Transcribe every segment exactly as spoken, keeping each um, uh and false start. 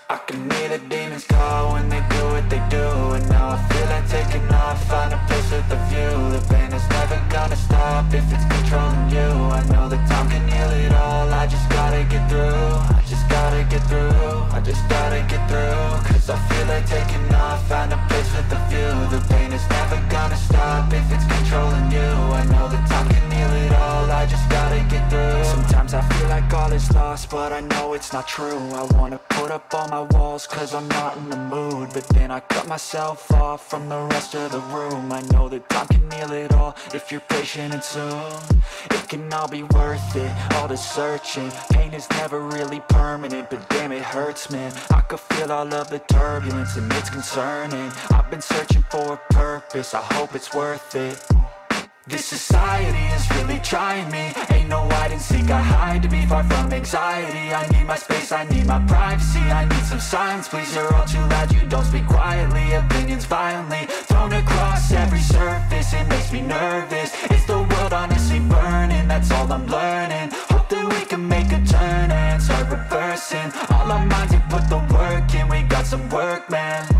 I can hear the demons call when they do what they do. And now I feel like taking off, find a place with a view. The pain is never gonna stop if it's controlling you. I know that time can heal it all, I just gotta get through. I just gotta get through, I just gotta get through. Cause I feel like taking off, find a place with a view. The pain is never gonna stop if it's controlling you. I know that time can heal it all, I just gotta get through. Sometimes I feel like all is lost, but I know it's not true. I wanna put up all my walls cause I'm not in the mood, but then I cut myself off from the rest of the room. I know that time can heal it all if you're patient and soon it can all be worth it, all the searching. Pain is never really permanent, but damn it hurts, man. I could feel all of the turbulence and it's concerning. I've been searching for a purpose, I hope it's worth it. This society is really trying me. Ain't no hide and seek, I hide to be far from anxiety. I need my space, I need my privacy. I need some silence, please, you're all too loud. You don't speak quietly, opinions violently thrown across every surface. It makes me nervous, is the world honestly burning? That's all I'm learning. Hope that we can make a turn and start reversing. All our minds and put the work in, we got some work, man.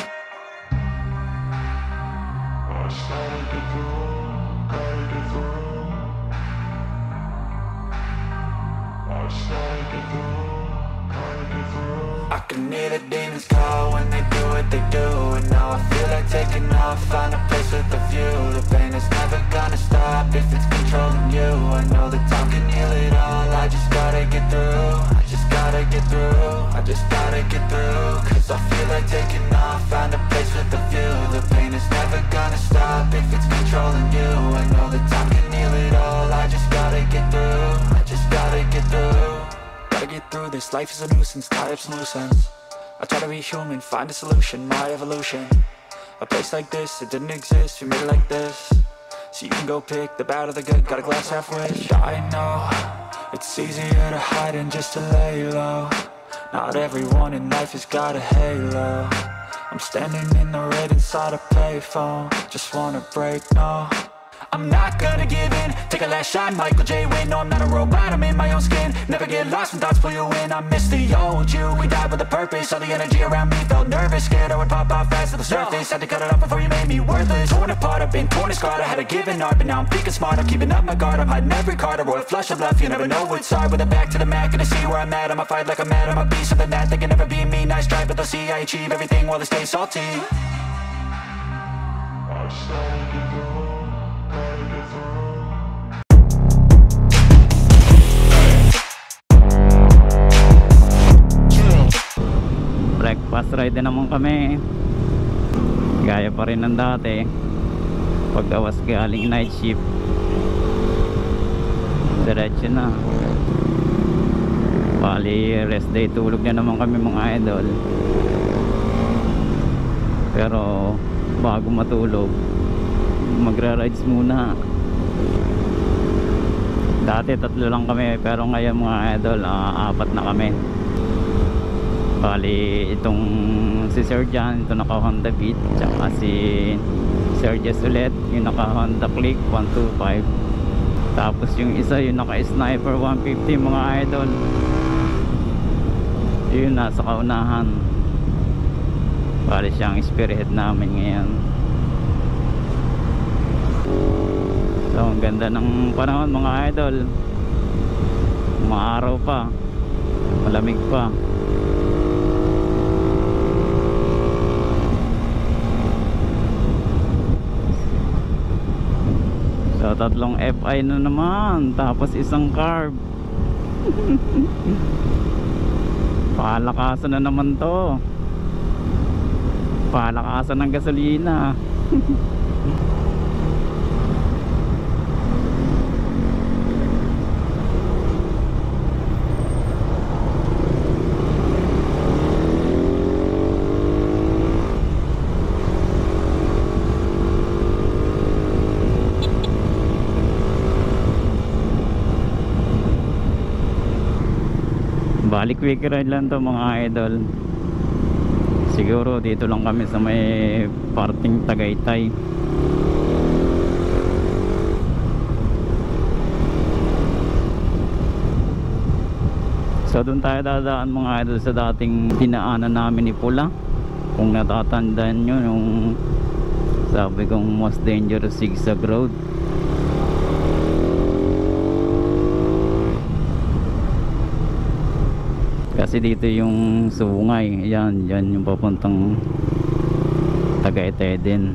I can hear the demons call when they do what they do. And now I feel like taking off, find a place with a view. The pain is never gonna stop if it's controlling you. I know that time can heal it all, I just gotta get through. I just gotta get through, I just gotta get through. Cause I feel like taking off, find a place with a view. The pain is never gonna stop if it's controlling you. I know that time can heal it all, I just gotta get through. I just gotta get through. Gotta get through this, life is a nuisance, tie up some loose ends. I try to be human, find a solution, my evolution. A place like this, it didn't exist, we made it like this. So you can go pick the bad or the good, got a glass half wish. I know, it's easier to hide than just to lay low. Not everyone in life has got a halo. I'm standing in the red inside a payphone, just wanna break, no. I'm not gonna give in, take a last shot, Michael J. Win. No, I'm not a robot, I'm in my own skin. Never get lost when thoughts pull you in. I miss the old you, we died with a purpose. All the energy around me felt nervous, scared I would pop off fast to the surface. Had to cut it off before you made me worthless. Torn apart, I've been torn and scarred. I had a given art, but now I'm thinking smart. I'm keeping up my guard, I'm hiding every card. A royal flush of love, you never know what's hard. With a back to the mat, gonna see where I'm at. I'ma fight like I'm mad, I'ma be something that they can never be me. Nice try, but they'll see I achieve everything while they stay salty. Breakfast ride din naman kami, gaya pa rin ng dati pagdawas galing night shift. Diretso na, bali rest day, tulog na naman kami mga idol. Pero bago matulog, magra-rides muna. Dati tatlo lang kami, pero ngayon mga idol, uh, apat na kami. Bali itong si Sir John, ito naka Honda Beat, tsaka si Sir Jess ulit, yung naka Honda Click one twenty-five. Tapos yung isa, yung naka Sniper one fifty mga idol, yun nasa kaunahan. Bali siyang spearhead namin ngayon. So ang ganda ng panahon mga idol, maaraw pa, malamig pa. So tatlong F I na naman, tapos isang carb. Palakasan na naman to, palakasan ng gasolina. Bali quick ride lang to mga idol. Siguro dito lang kami sa may parting Tagaytay. So doon tayo dadaan mga idol sa dating dinaanan namin ni Pula. Kung natatandaan nyo yung sabi kong most dangerous zigzag road. Kasi dito yung sungay. Yan, yan yung papuntang Tagaytay din.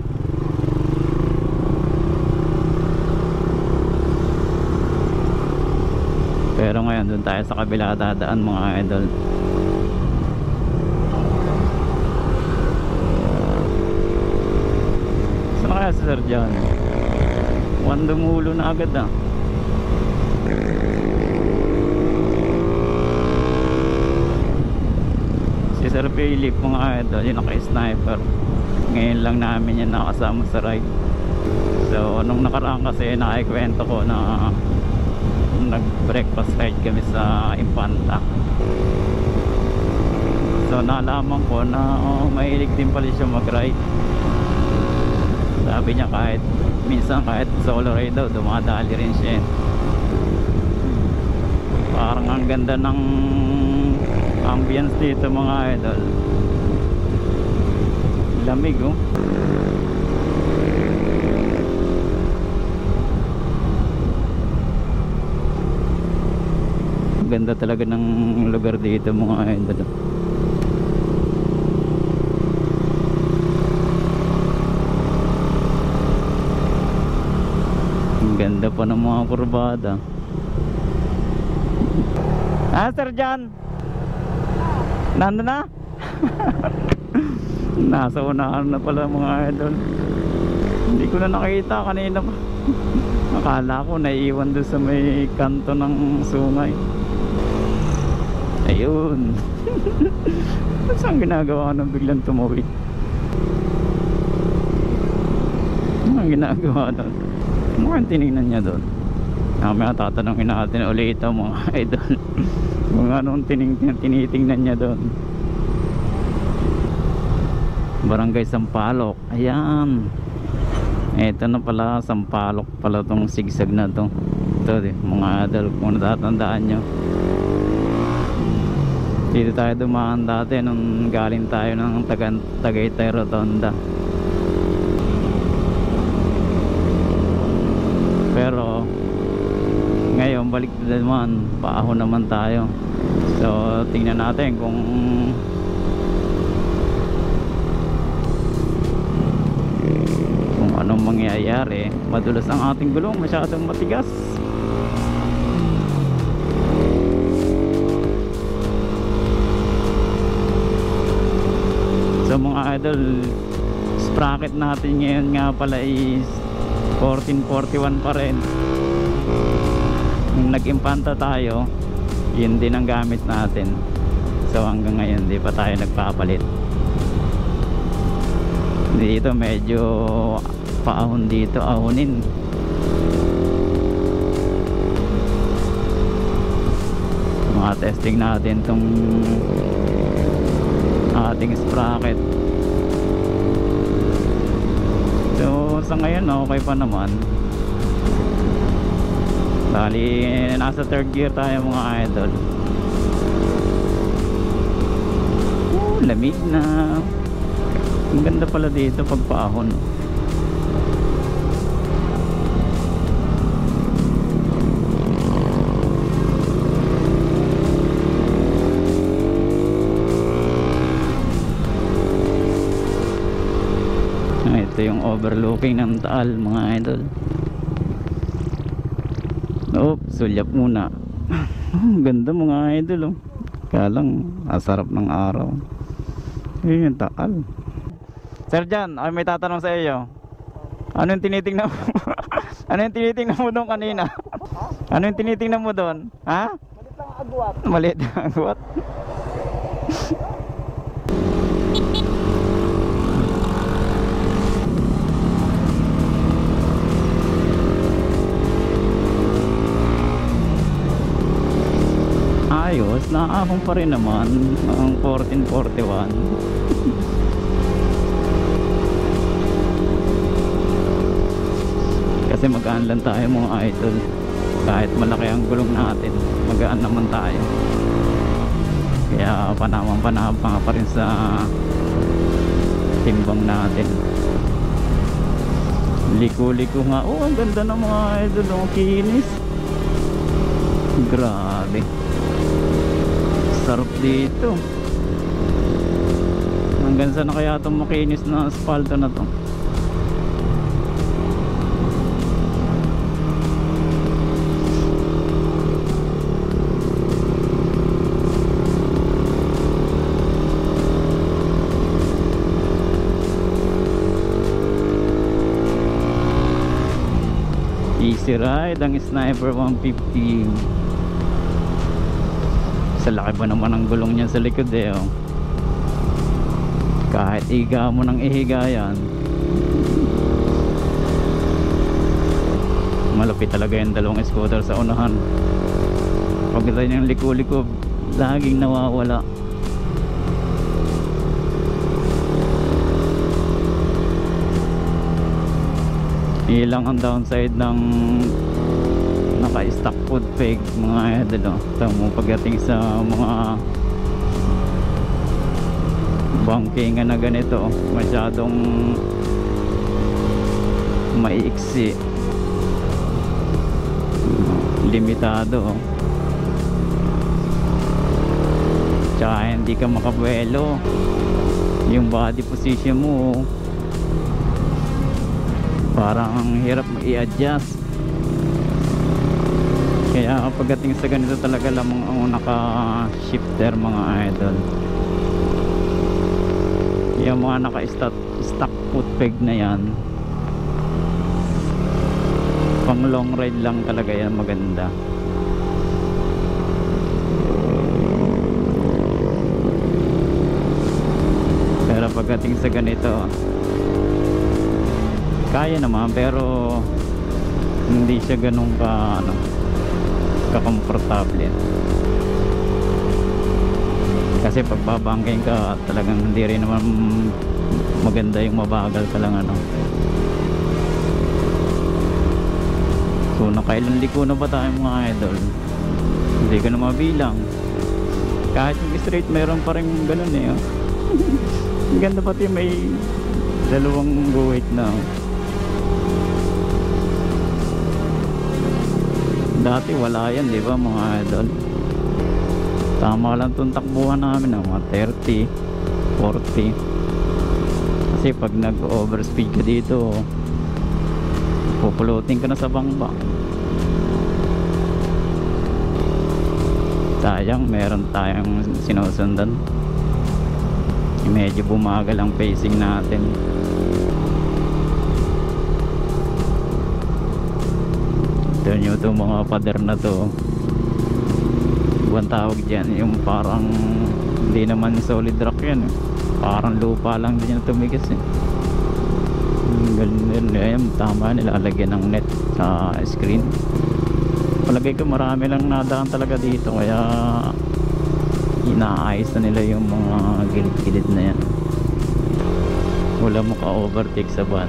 Pero ngayon doon tayo sa kabila dadaan mga idol. Saan kaya si Sir John? Mukhang dumulo na agad ah. Si Sir Philip mga idol, yung naka-sniper. Ngayon lang namin yan nakasama sa ride. So nung nakaraan kasi naikwento ko na nag breakfast ride kami sa Infanta. So nalaman ko na oh, mahilig din pala siya mag ride. Sabi niya kahit minsan kahit solo ride daw dumadali rin siya. Parang ang ganda ng ambience dito mga idol. Lamig oh. Ganda talaga ng lugar dito mga idol. Ang ganda pa ng mga kurbada. Ah, Sir John, nandun na? Nasa unahan na pala mga idol. Hindi ko na nakita kanina pa. Akala ko naiiwan doon sa may kanto ng sungay. Ayun. Saan ginagawa nang biglang tumawid? Anong ginagawa doon? Mukhang tinignan niya doon. Mamaya tatanungin natin ulit ito mga idol. Kung anong tinignan, tinitingnan niya doon. Barangay Sampaloc. Ayan. Ito na pala, Sampaloc pala tong sigsag na to. Ito mga idol, kung natatandaan nyo. Dito tayo dumaan dati nung galing tayo ng Tagaytay Rotonda. Pero ngayon balik na naman, paahon naman tayo. So tingnan natin kung kung anong mangyayari. Madulas ang ating gulong, masyadong matigas. So mga idol, sprocket natin ngayon nga pala is fourteen forty-one pa rin. Nung nag-Infanta tayo, yun din ang gamit natin. So hanggang ngayon di pa tayo nagpapalit. Dito medyo paahon dito, ahonin. Mga testing natin tong ating sprocket. So sa ngayon okay pa naman. Bali nasa third gear tayo mga idol. Oh, lamig na. Ang ganda pala dito pag paahon. Ito yung overlooking ng Taal mga idol. Oops, sulyap muna. Ganda mga idol oh. Kaya lang, asarap ng araw. Eh, yung Taal. Sir John, ay may tatanong sa iyo. Ano yung tinitingnan mo? Ano yung tinitingnan mo doon kanina? Ano yung tinitingnan mo doon? Ha? Malit lang agwat. Malit lang agwat. Ayos, naahon pa rin naman ang fourteen forty-one. Kasi magaan lang tayo mga idol. Kahit malaki ang gulong natin, magaan naman tayo. kaya panamang panabang pa rin sa timbang natin. Liko-liko nga. Oh, ang ganda ng mga idol, ang kinis. Grabe, sarap dito. Hanggang saan na kaya itong makinis na asfalto na to? Easy ride ang Sniper one fifty. Sa laki ba naman ang gulong niya sa likod eh, oh. Kahit iga mo ng ihiga yan, malupit talaga yung dalawang scooter sa unahan. Pag ito yung liko-liko, laging nawawala. Ilang ang downside ng naka-stock foot peg mga idol, oh. Tamo pagdating sa mga bankingan na ganito, masyadong maiiksi, limitado, oh. Tsaka hindi ka makabuelo, yung body position mo parang hirap i-adjust. Kaya pagdating sa ganito talaga lamang ang naka-shifter mga idol. Yung mga naka-stock foot peg na yan, pang long ride lang talaga yan, maganda. Pero pagdating sa ganito, kaya naman, pero hindi siya ganun ka ano, ka-comfortable. Kasi pag babangking ka, talagang hindi rin naman maganda yung mabagal ka lang ano. So nakailan liko na ba tayo mga idol? Hindi ko na mabilang. Kahit yung straight meron pa rin ganun eh, oh. Ang ganda, pati may dalawang guhit na, oh. Dati wala yan, di ba mga idol? Tama lang itong takbuhan namin, mga thirty, forty. Kasi pag nag-overspeed ka dito, pupulutin ka na sa bangba. Sayang, meron tayong sinusundan. Medyo bumagal ang pacing natin. Ito nyo itong mga pader na to, buwan tawag dyan, yung parang hindi naman solid rock yan, parang lupa lang din yung tumigas eh. Ganun, ayun, tama, nilalagyan ng net sa screen. Palagay ko marami lang nadaan talaga dito, kaya inaayos na nila yung mga gilid-gilid na yan. Wala mo ka-overtake sa van.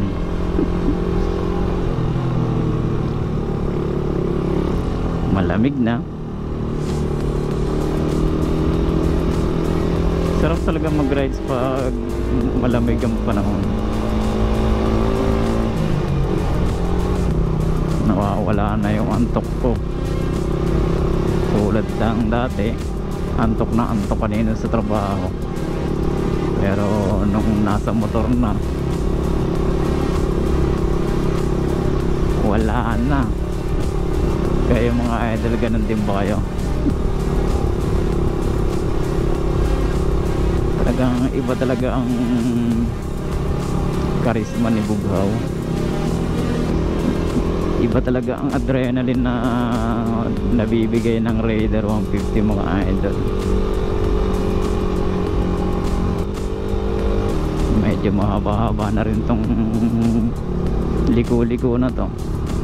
Malamig na. Sarap talaga mag-rides pag malamig ang panahon. Nawawala na yung antok ko. Tulad lang dati, antok na antok kanina sa trabaho. Pero nung nasa motor na, wala na. Kaya mga idol, ganun din ba kayo? Talagang iba talaga ang karisma ni Bughaw. Iba talaga ang adrenaline na nabibigay ng Raider one fifty mga idol. Medyo mahaba-haba na rin tong liko-liko na to.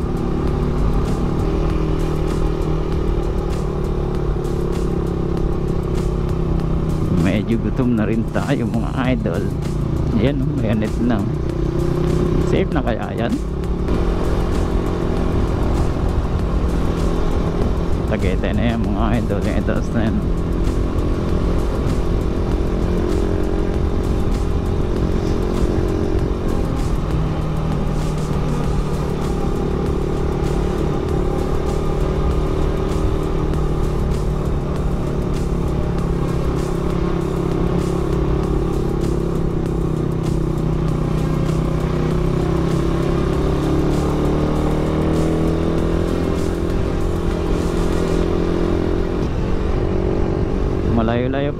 Medyo gutom na rin tayo mga idol. Ayan, mayanit na. Safe na kaya yan? Tagaytay na yan mga idol. Yung itaas na yan.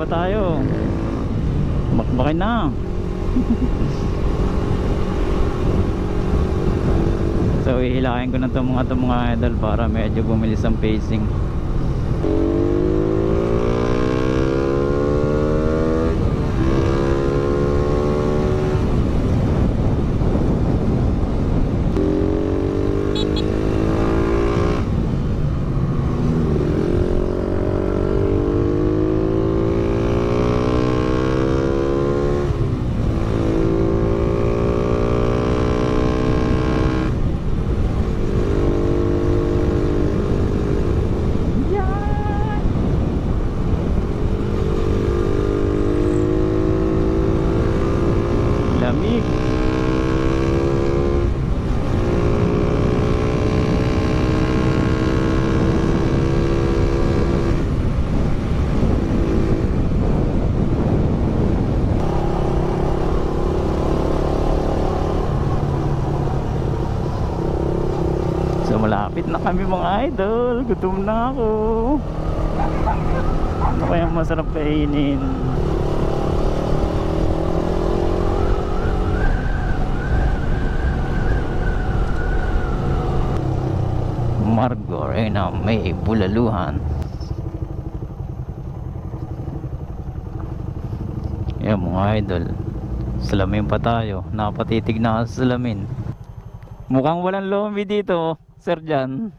pa tayo. Bakbakin na. So ihilahin ko na itong mga, itong mga idol para medyo bumilis ang pacing. Lamig. So malapit na kami mga idol. Gutom na ako. Ano kayang masarap kainin? Margorena may bulaluhan. Yan mga idol, salamin pa tayo. Napatitig na sa salamin. Mukhang walang lomi dito, Sir Jan.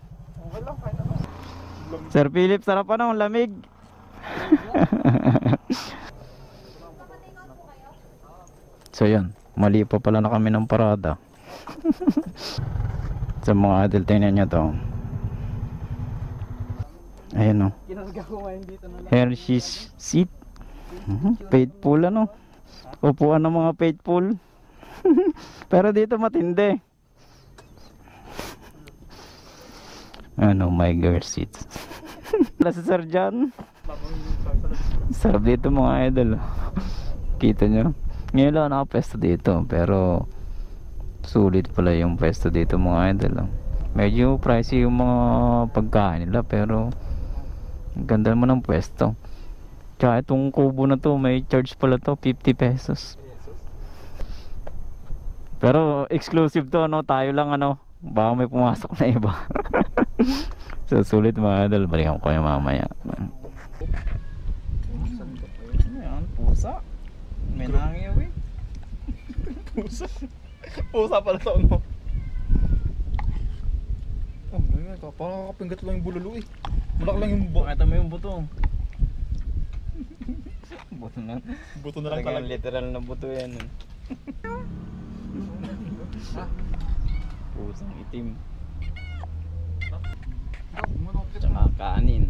Sir Philip, sarap pa ng lamig. So yan, mali pa pala na kami ng parada. Sa mga idol, tingnan nyo to. Ayan o. Hershey's seat. uh-huh. Faithful ano. Upuan ng mga faithful. Pero dito matindi. Ano, my girl seat. Wala si Sir John. Sarap dito mga idol. Kita nyo. Ngayon lang nakapesto dito. Pero sulit pala yung pesto dito mga idol. Medyo pricey yung mga pagkain nila, pero ang ganda mo ng pwesto. Tsaka itong kubo na to, may charge pala to, fifty pesos. Pero exclusive to, no? Tayo lang ano, baka may pumasok na iba. So sulit mga idol, balikan ko kayo mamaya. Ayan, pusa. May nangiyaw eh. Pusa. Pusa pala to, no? Oh, ano yun? Parang kakapinggat lang yung bulalo eh. Malak lang yung buto. Pakita mo yung buto. Buto na. Buto na lang talaga. Literal na buto yan. Pusang itim. Tsaka kanin.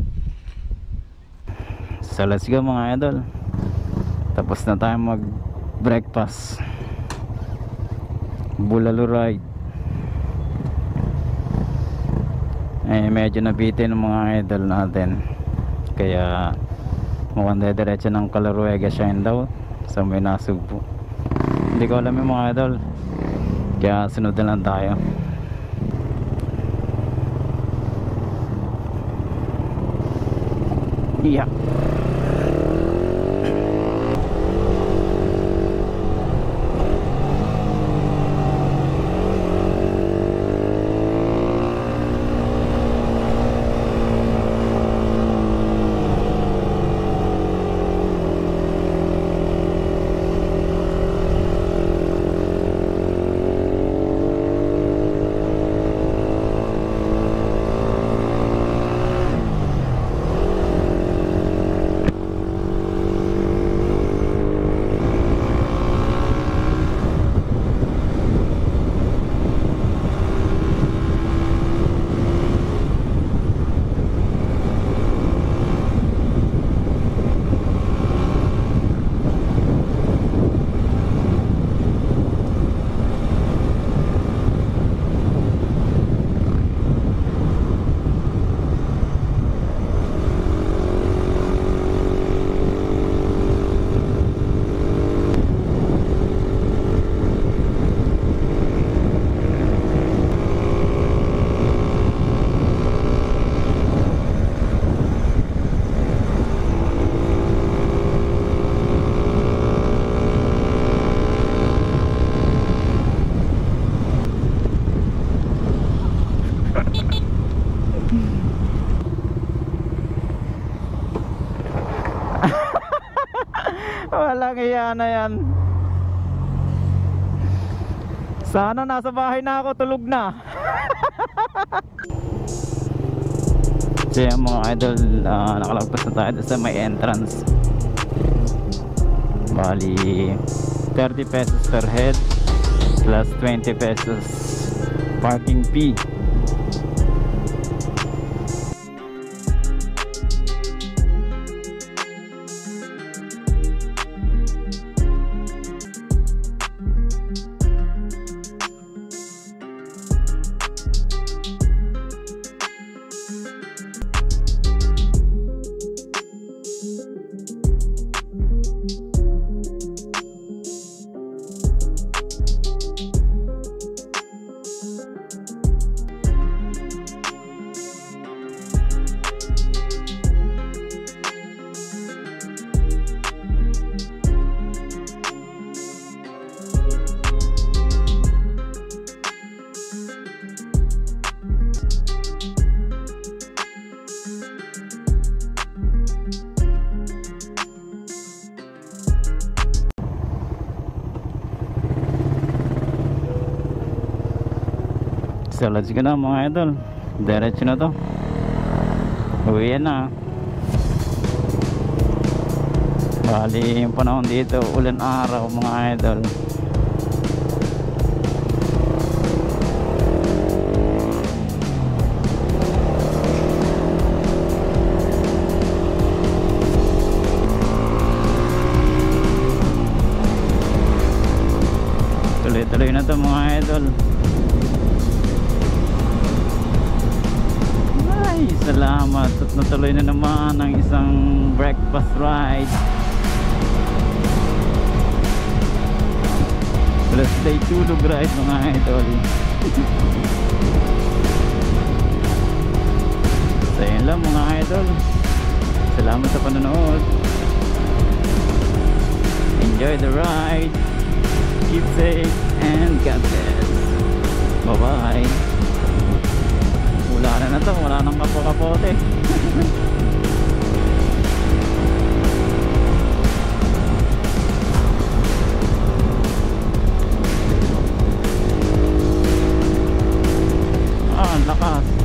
So let's go mga idol. Tapos na tayo mag breakfast. Bulalo ride. Eh medyo nabitin ng mga idol natin. Kaya mukhang dediretso ng Calaruega Shine daw sa may nasugpo. Hindi ko alam yung mga idol. Kaya sunod na lang tayo. Yeah. Walang iya na yan. Sana nasa bahay na ako, tulog na. So yan mga idol, uh, nakalagpas na tayo sa may entrance. Bali thirty pesos per head plus twenty pesos parking fee. So let's go na mga idol. Diretso na to. Uwi na. Bali yung panahon dito, ulan araw mga idol. Tuloy-tuloy na to mga idol. Ay, salamat at natuloy na naman ang isang breakfast ride plus day tulog ride mga idol. So yun lang mga idol, salamat sa panonood, enjoy the ride, keep safe and God bless. Bye bye. Wala na na to, wala nang kapo-kapote. Ah, lakas.